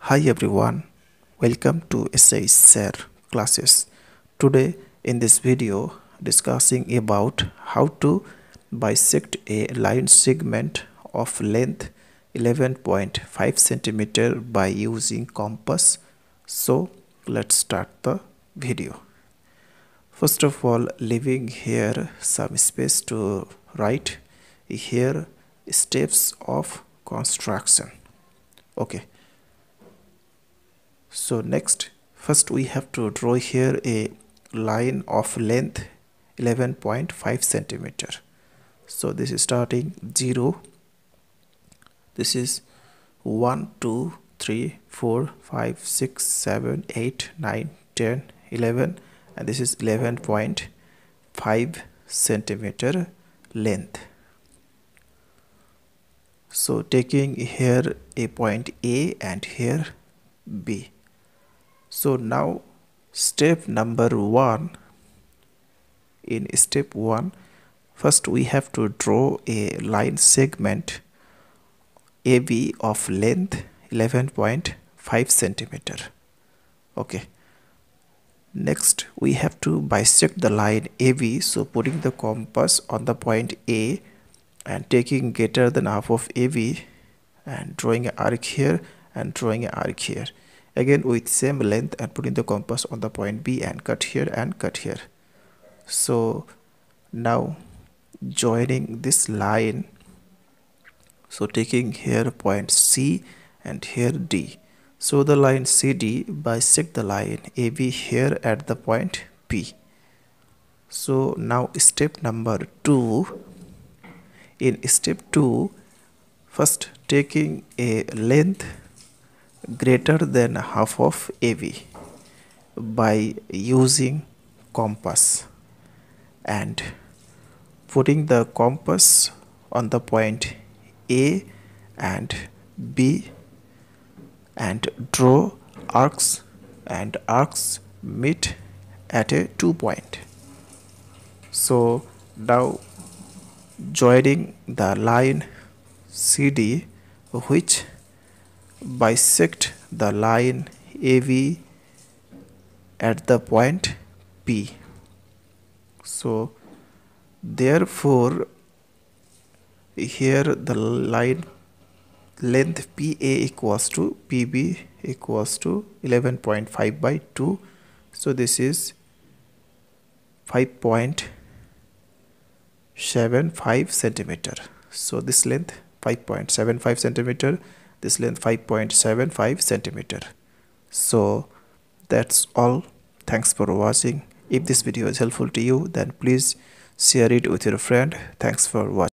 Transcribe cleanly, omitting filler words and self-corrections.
Hi everyone, welcome to share classes. Today in this video discussing about how to bisect a line segment of length 11.5 cm by using compass. So let's start the video. First of all, leaving here some space to write here steps of construction. Okay. So next, first we have to draw here a line of length 11.5 centimeter. So this is starting 0. This is 1, 2, 3, 4, 5, 6, 7, 8, 9, 10, 11, and this is 11.5 centimeter length. So taking here a point A and here B. So now step number 1. In step 1, first we have to draw a line segment AB of length 11.5 centimeter. Okay. Next we have to bisect the line AB. So putting the compass on the point A and taking greater than half of AB and drawing an arc here and drawing an arc here. Again with same length and putting the compass on the point B and cut here and cut here. So now joining this line, so taking here point C and here D. So the line CD bisect the line AB here at the point P. So now step number 2. In step 2, first taking a length greater than half of AB by using compass and putting the compass on the point A and B and draw arcs, and arcs meet at a 2 point. So now joining the line CD which bisect the line AB at the point P. So therefore here the line length PA equals to PB equals to 11.5 by 2. So this is 5.75 centimeter. So this length 5.75 centimeter, this length 5.75 centimeter. So that's all. Thanks for watching. If this video is helpful to you, then please share it with your friend. Thanks for watching.